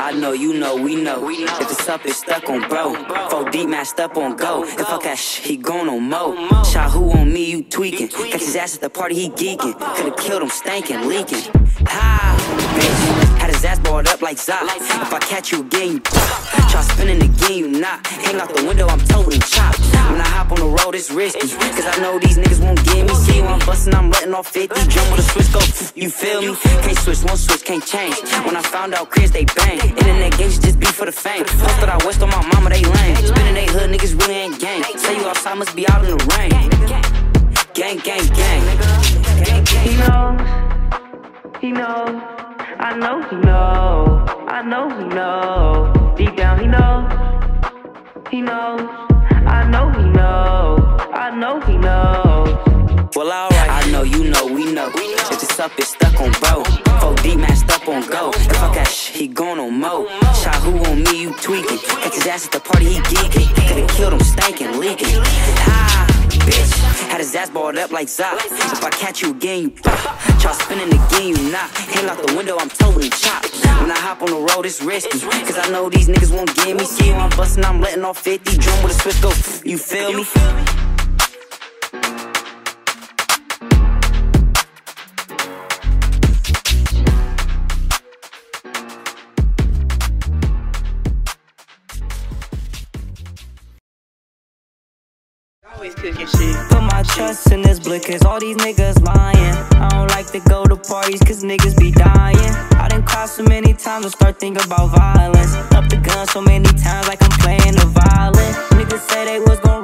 I know, you know, we know. If it's up, it's stuck on bro. 4 deep, masked up on go. And fuck that shit, he gone on mo. Shot who on me, you tweaking. Catch his ass at the party, he geeking. Could've killed him, stankin', leaking. Ha, bitch. Had his ass balled up like Zop. If I catch you again, you pop. Try spinning again, you not. Hang out the window, I'm totally chopped. When I hop on the road, it's risky. Cause I know these niggas won't give me. See you, I'm bustin', I'm letting off 50. Jump with a switch, go, you feel me? Can't switch, won't switch, can't change. When I found out cribs, they bang. Internet games just be for the fame. Posted out west on my mama, they lame. Spinning they hood, niggas really ain't gang. Say you outside, must be out in the rain. Gang, gang, gang. He knows, he knows, I know he knows, I know he knows. Deep down he knows, he knows, I know he knows, I know he knows. Well, alright, I know, you know, we know. If it's up, it's stuck on bro. 4 deep, masked up on go. And fuck that shit, he gone on mo. Shot who on me, you tweaking. Catch his ass at the party, he geeking. Could've killed him, stankin', leaking. Ha, bitch. Had his ass balled up like Zop. If I catch you again, you pop. Try spinning again, you not. Hang out the window, I'm totally chopped. When I hop on the road, it's risky. Cause I know these niggas won't give me. See you, I'm bustin', I'm letting off 50. Drum with a switch, go, you feel me? Put my trust in this blick cause all these niggas lying. I don't like to go to parties cause niggas be dying. I done cried so many times I start thinking about violence. Up the gun so many times like I'm playing the violin. Niggas say they was gon'